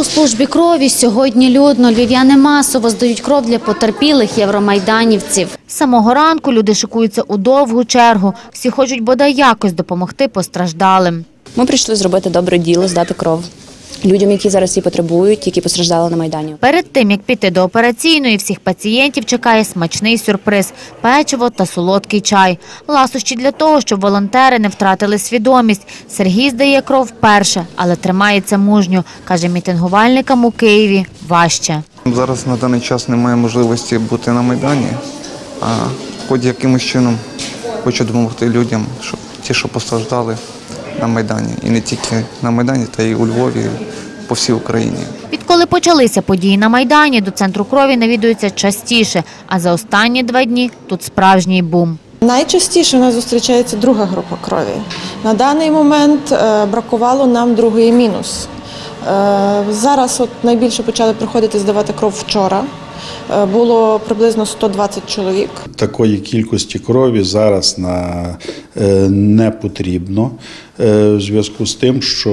У службі крові сьогодні людно. Львів'яни масово здають кров для потерпілих євромайданівців. З самого ранку люди шикуються у довгу чергу. Всі хочуть бодай якось допомогти постраждалим. Ми прийшли зробити добре діло, здати кров людям, які зараз її потребують, які постраждали на Майдані. Перед тим, як піти до операційної, всіх пацієнтів чекає смачний сюрприз – печиво та солодкий чай. Ласощі для того, щоб волонтери не втратили свідомість. Сергій здає кров вперше, але тримається мужньо. Каже, мітингувальникам у Києві важче. Зараз на даний час немає можливості бути на Майдані, а хоч якимось чином хочу допомогти людям, щоб ті, що постраждали на Майдані. І не тільки на Майдані, та й у Львові, по всій Україні. Відколи почалися події на Майдані, до центру крові навідуються частіше, а за останні 2 дні тут справжній бум. Найчастіше у нас зустрічається друга група крові. На даний момент бракувало нам другої мінус. Зараз найбільше почали приходити здавати кров вчора. Було приблизно 120 чоловік. Такої кількості крові зараз не потрібно в зв'язку з тим, що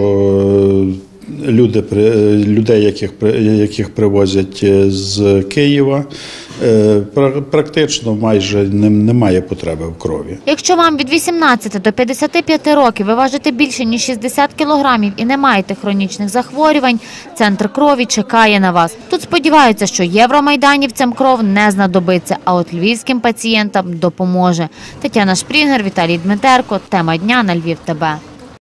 людей, яких привозять з Києва, практично майже немає потреби в крові. Якщо вам від 18 до 55 років ви важите більше, ніж 60 кілограмів і не маєте хронічних захворювань, центр крові чекає на вас. Тут сподіваються, що євромайданівцям кров не знадобиться, а от львівським пацієнтам допоможе. Тетяна Шпрінгер, Віталій Дмитерко. Тема дня на Львів ТБ.